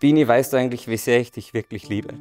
Bini, weißt du eigentlich, wie sehr ich dich wirklich liebe?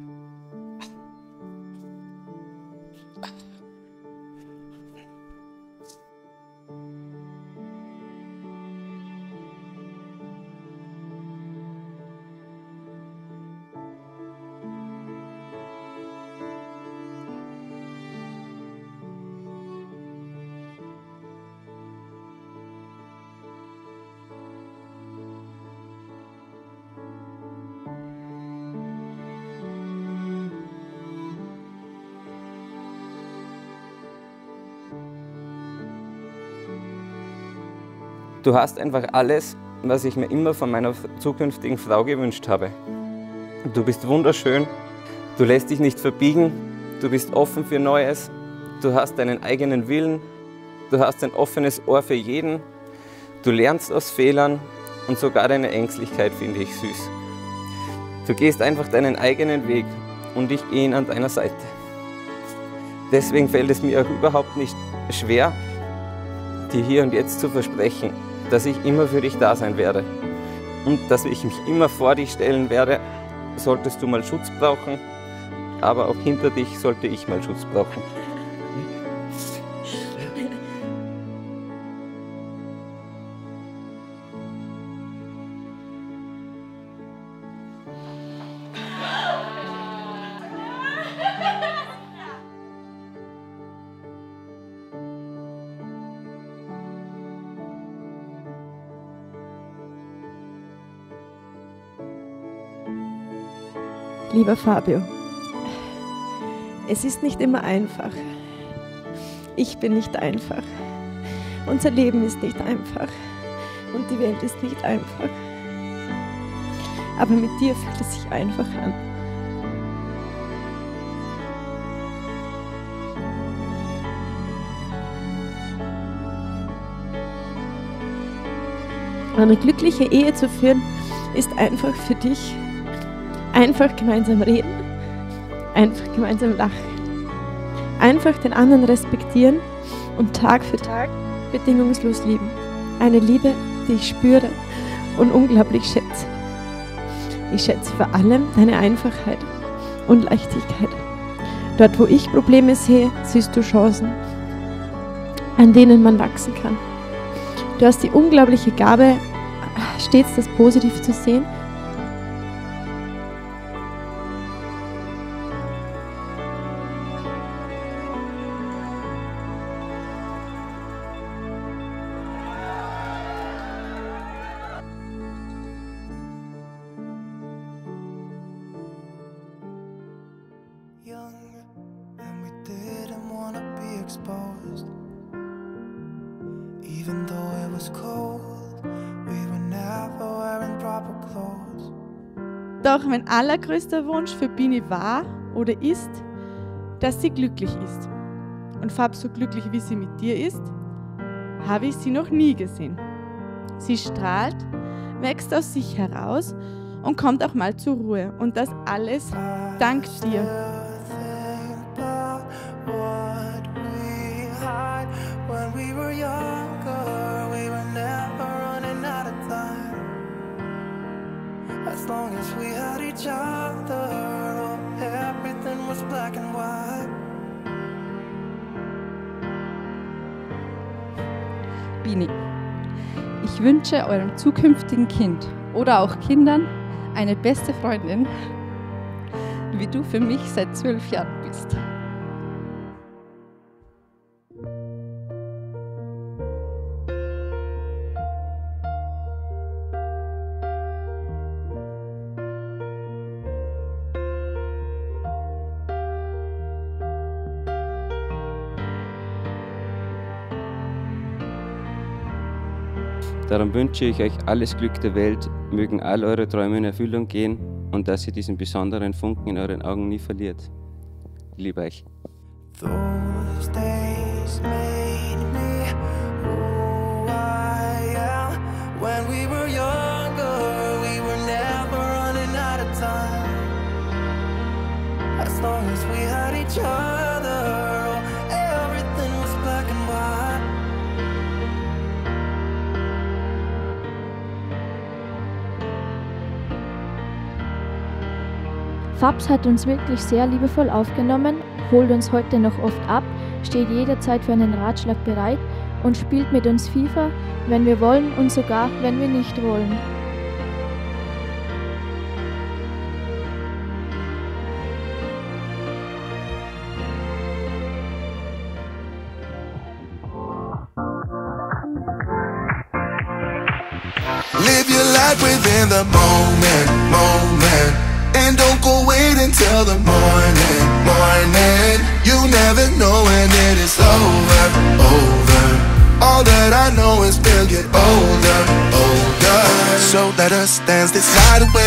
Du hast einfach alles, was ich mir immer von meiner zukünftigen Frau gewünscht habe. Du bist wunderschön, du lässt dich nicht verbiegen, du bist offen für Neues, du hast deinen eigenen Willen, du hast ein offenes Ohr für jeden, du lernst aus Fehlern und sogar deine Ängstlichkeit finde ich süß. Du gehst einfach deinen eigenen Weg und ich gehe ihn an deiner Seite. Deswegen fällt es mir auch überhaupt nicht schwer, dir hier und jetzt zu versprechen, dass ich immer für dich da sein werde und dass ich mich immer vor dich stellen werde, solltest du mal Schutz brauchen, aber auch hinter dich sollte ich mal Schutz brauchen. Lieber Fabio, es ist nicht immer einfach. Ich bin nicht einfach. Unser Leben ist nicht einfach. Und die Welt ist nicht einfach. Aber mit dir fühlt es sich einfach an. Eine glückliche Ehe zu führen, ist einfach für dich. Einfach gemeinsam reden, einfach gemeinsam lachen, einfach den anderen respektieren und Tag für Tag bedingungslos lieben. Eine Liebe, die ich spüre und unglaublich schätze. Ich schätze vor allem deine Einfachheit und Leichtigkeit. Dort, wo ich Probleme sehe, siehst du Chancen, an denen man wachsen kann. Du hast die unglaubliche Gabe, stets das Positive zu sehen. Exposed. Even though it was cold, we were never wearing proper clothes. Doch mein allergrößter Wunsch für Bini war oder ist, dass sie glücklich ist. Und Fab, so glücklich wie sie mit dir ist, habe ich sie noch nie gesehen. Sie strahlt, wächst aus sich heraus und kommt auch mal zur Ruhe. Und das alles dank dir. When we were younger, we were never running out of time. As long as we had each other, oh, everything was black and white. Bini, ich wünsche eurem zukünftigen Kind oder auch Kindern eine beste Freundin, wie du für mich seit 12 Jahren bist. Darum wünsche ich euch alles Glück der Welt, mögen all eure Träume in Erfüllung gehen und dass ihr diesen besonderen Funken in euren Augen nie verliert. Ich liebe euch. Those days made me who I am. When we were younger, we were never running out of time. As long as we had each other, oh, everything was black and white. Fabs hat uns wirklich sehr liebevoll aufgenommen, holt uns heute noch oft ab, steht jederzeit für einen Ratschlag bereit und spielt mit uns FIFA, wenn wir wollen und sogar, wenn wir nicht wollen. Live your life within the moment, moment. And don't go wait until the morning, morning. You never know when it is over, over. All that I know is we'll get older, older. So let us dance this night away.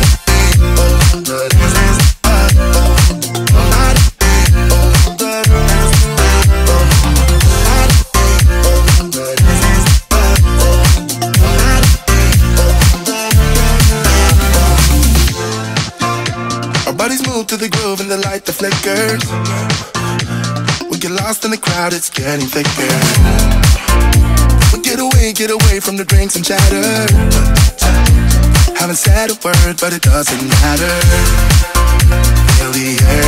Bodies move to the groove and the light that flickers. We get lost in the crowd, it's getting thicker. We get away from the drinks and chatter. Haven't said a word, but it doesn't matter. Feel the air